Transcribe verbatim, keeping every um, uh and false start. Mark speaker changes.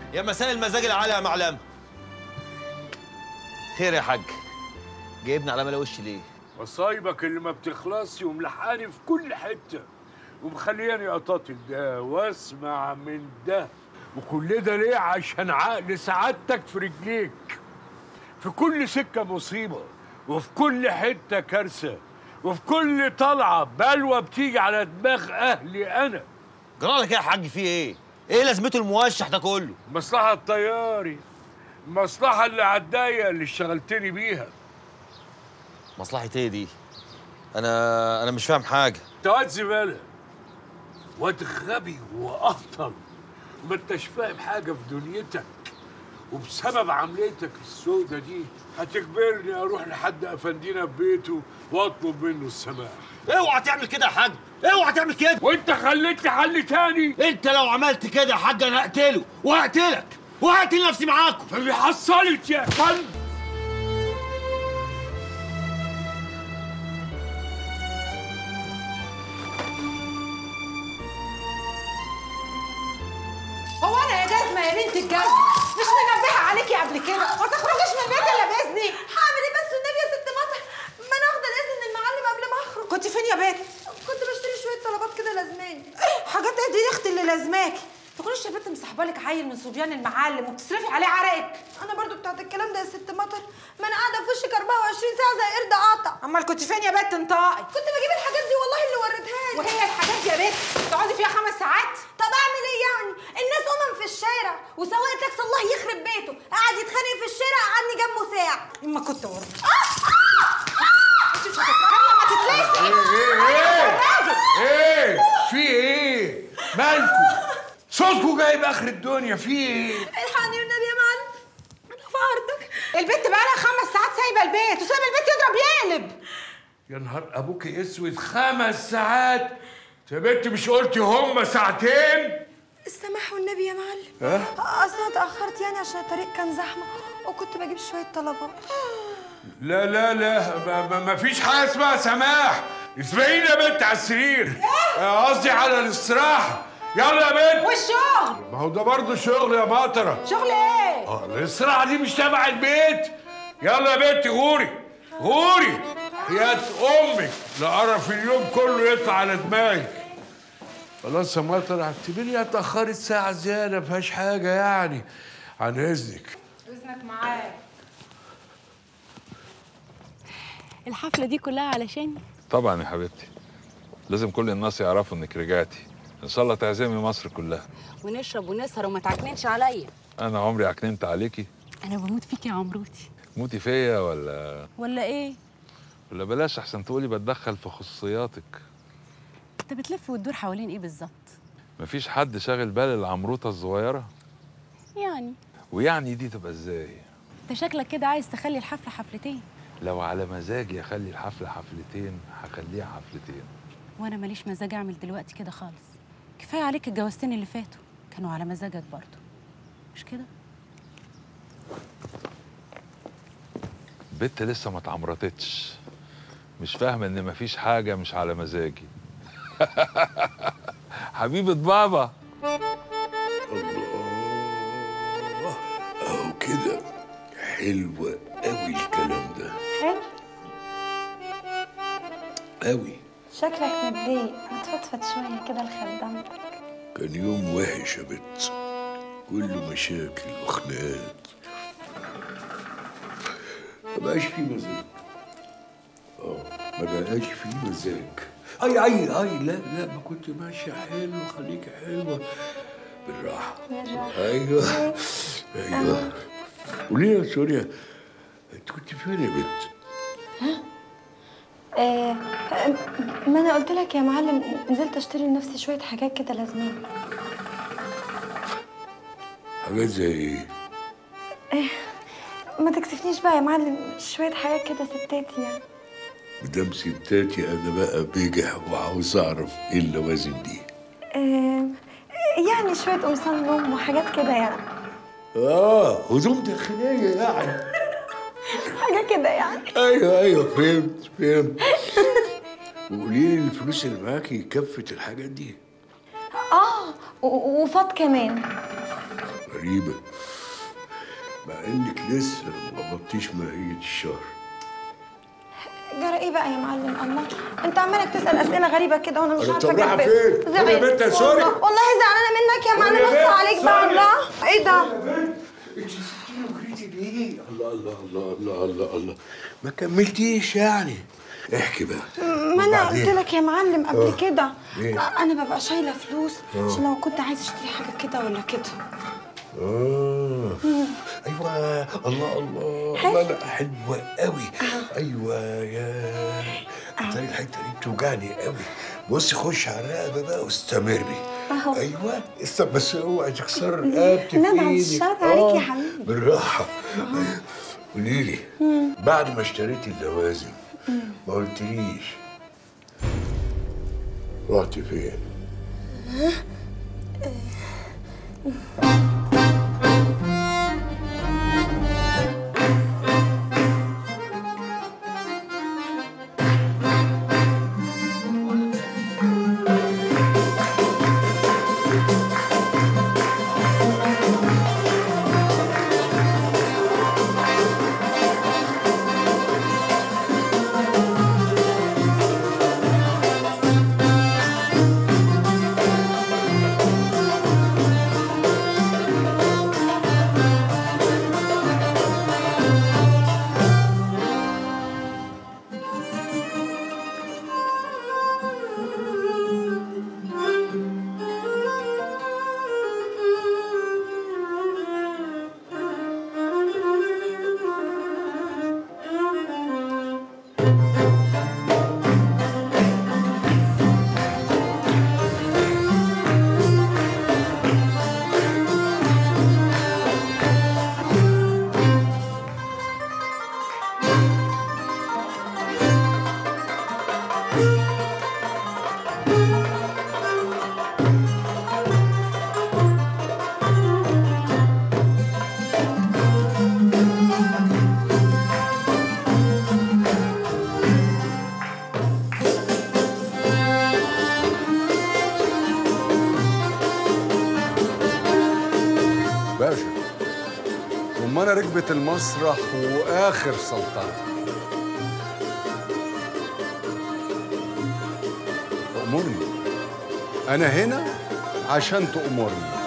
Speaker 1: يا مساء المزاج العالي يا معلم. خير يا حاج، جايبني على ملا وشي ليه؟
Speaker 2: مصايبك اللي ما بتخلصش وملحقاني في كل حته ومخلياني اطاطل ده واسمع من ده، وكل ده ليه؟ عشان عقل سعادتك في رجليك. في كل سكه مصيبه، وفي كل حته كارثه، وفي كل طلعه بلوه بتيجي على دماغ اهلي انا.
Speaker 1: جرالك ايه يا حاج؟ في ايه؟ ايه لازمته الموشح ده كله؟
Speaker 2: مصلحه الطياري، المصلحه اللي عالضيقه اللي اشتغلتني بيها.
Speaker 1: مصلحة ايه دي؟ انا انا مش فاهم حاجه.
Speaker 2: انت واد زباله، واد غبي واهطل، ما انتش فاهم حاجه في دنيتك، وبسبب عمليتك السودة دي هتجبرني اروح لحد افندينا في بيته واطلب منه السماح.
Speaker 1: اوعى تعمل كده يا حاج، اوعى تعمل كده.
Speaker 2: وانت خليتني حل تاني.
Speaker 1: انت لو عملت كده يا حاج انا هقتله وهقتلك وهقتل نفسي معاكم.
Speaker 2: اللي حصلت يا فندم.
Speaker 3: هو انا يا جزمه يا بنت الجزمه مش منبهه عليكي قبل كده؟ ما تخرجيش من البيت الا باذني.
Speaker 4: هعمل ايه بس والنبي يا ست مطر؟ ما انا واخده الاذن من المعلم قبل ما اخرج.
Speaker 3: كنت فين يا بنت؟
Speaker 4: كنت بشتري شويه طلبات كده لازماني.
Speaker 3: حاجات ايه دي يا اختي اللي لازماكي؟ تقوليش يا بنت مسحبالك عيل من صبيان المعلم وبتصرفي عليه عرقك.
Speaker 4: انا برضو بتاعت الكلام ده يا ست مطر، ما انا قاعده في وشك أربعة وعشرين ساعه زي قرد قاطع.
Speaker 3: امال كنت فين يا بنت انطقي؟
Speaker 4: كنت بجيب الحاجات دي والله اللي وريتها لي.
Speaker 3: وهي الحاجات دي يا بنت تقعدي فيها خمس ساعات؟
Speaker 4: طب اعمل ايه يعني؟ الناس امم في الشارع، وسواق تاكسي الله يخرب بيته قاعد يتخانق في الشارع قعدني جنبه ساعه.
Speaker 3: اما كنت ورا.
Speaker 4: انت مش هتتكلم لما تتلسي.
Speaker 2: ايه ايه ايه في ايه؟ مالكوا؟ صوتكوا جايب اخر الدنيا، في ايه؟
Speaker 4: الحقني والنبي يا معلم، انا في عرضك.
Speaker 3: البنت بقالها خمس ساعات سايبه البيت وسايبه البيت يضرب يقلب.
Speaker 2: يا نهار ابوك اسود، خمس ساعات؟ يا بنت مش قلتي هما ساعتين؟
Speaker 4: السماح والنبي يا معلم.
Speaker 2: ها؟
Speaker 4: اصل انا اتاخرت يعني عشان الطريق كان زحمه وكنت بجيب شويه طلبات.
Speaker 2: لا لا لا، ما, ما, ما فيش حاجه اسمها سماح. اسمعيني يا بنت على السرير، قصدي على الاستراحه. يلا يا بنت.
Speaker 3: والشغل؟
Speaker 2: ما هو ده برضه شغل يا مطره.
Speaker 3: شغل ايه؟
Speaker 2: اه الاستراحه دي مش تبع البيت. يلا يا بنت غوري غوري يا امك، لقرف اليوم كله يطلع على دماغك. خلاص يا مطر، اعتبريها اتاخرت ساعه زياده، ما فيهاش حاجه يعني. عن اذنك.
Speaker 3: اذنك معاك.
Speaker 5: الحفله دي كلها علشان
Speaker 6: طبعا يا حبيبتي، لازم كل الناس يعرفوا انك رجعتي. ان شاء الله تعزمي مصر كلها
Speaker 5: ونشرب ونسهر وما تعكننش عليا.
Speaker 6: انا عمري عكننت عليكي؟
Speaker 5: انا بموت فيك يا عمروتي.
Speaker 6: موتي فيا ولا
Speaker 5: ولا ايه؟
Speaker 6: ولا بلاش احسن تقولي بتدخل في خصوصياتك.
Speaker 5: انت بتلف وتدور حوالين ايه بالظبط؟
Speaker 6: مفيش حد شاغل بال العمروطه الصغيره
Speaker 5: يعني
Speaker 6: ويعني دي تبقى ازاي؟
Speaker 5: انت شكلك كده عايز تخلي الحفله حفلتين.
Speaker 6: لو على مزاجي اخلي الحفله حفلتين هخليها حفلتين.
Speaker 5: وانا ماليش مزاج اعمل دلوقتي كده خالص. كفايه عليك الجوازتين اللي فاتوا كانوا على مزاجك برضه، مش كده؟
Speaker 6: بنت لسه ما اتعمرتتش، مش فاهمه ان مفيش حاجه مش على مزاجي. حبيبه بابا.
Speaker 2: الله، اهو كده حلو قوي الكلام ده.
Speaker 4: حلو؟
Speaker 2: قوي.
Speaker 4: شكلك متضايق، ما تفضفض شويه كده لخدامتك.
Speaker 2: كان يوم وحش يا بت، كله مشاكل وخناقات، ما بقاش فيه مزاج. اه ما بقاش فيه مزاج. اي اي اي لا لا، ما كنت ماشيه حلو، خليكي حلوه بالراحه. ايوه ايوه. قولي يا سوريا، انت كنت فين يا بنت؟
Speaker 4: ها؟ آه ما انا قلت لك يا معلم نزلت اشتري لنفسي شويه حاجات كده لازمين.
Speaker 2: حاجات زي ايه؟
Speaker 4: ايه ما تكسفنيش بقى يا معلم، شويه حاجات كده ستاتي يعني.
Speaker 2: مدام ستاتي انا بقى بجح وعاوز اعرف ايه اللوازم دي.
Speaker 4: آه يعني شويه قمصان نوم وحاجات كده يعني.
Speaker 2: اه هدوم داخليه يعني.
Speaker 4: حاجه كده يعني.
Speaker 2: ايوه ايوه فهمت فهمت. وقولي لي الفلوس اللي معاكي كفت الحاجات دي؟
Speaker 4: اه وفاض كمان.
Speaker 2: غريبة، مع انك لسه ما قبضتيش ماهية الشهر.
Speaker 4: جرى ايه بقى يا معلم؟ الله، انت عمالك تسال اسئله غريبه كده وانا مش عارفه
Speaker 2: طب رايحة
Speaker 4: اجاوب.
Speaker 2: فين؟ فين يا بنت يا سوري؟
Speaker 4: والله زعلانه منك يا معلم،
Speaker 2: يا
Speaker 4: بص
Speaker 2: بنت
Speaker 4: عليك بقى.
Speaker 2: سوري.
Speaker 4: الله، ايه ده؟
Speaker 2: انت سبتيني وجريتي ليه؟ الله الله الله الله الله الله، ما كملتيش يعني. احكي بقى.
Speaker 4: ما انا
Speaker 2: وبعدين؟
Speaker 4: قلت لك يا معلم قبل
Speaker 2: آه.
Speaker 4: كده،
Speaker 2: إيه؟
Speaker 4: انا ببقى شايله فلوس عشان لو كنت عايز اشتري حاجه كده ولا كده.
Speaker 2: اه ايوه، الله الله الله، لا حلوه قوي. ايوه يا ترى الحته دي بتوجعني قوي. بصي خش على الرقبه بقى واستمري.
Speaker 4: أهو.
Speaker 2: ايوه است- بس اوعي تكسر رقبتي
Speaker 4: لا،
Speaker 2: في
Speaker 4: بعد
Speaker 2: ايدك.
Speaker 4: الشر عليك يا حبيبي.
Speaker 2: بالراحه. قولي لي، بعد ما اشتريتي اللوازم ما قلتليش رحتي فين؟
Speaker 7: باشا، رمانة ركبت المسرح واخر سلطنه. أمرني، انا هنا عشان تأمرني.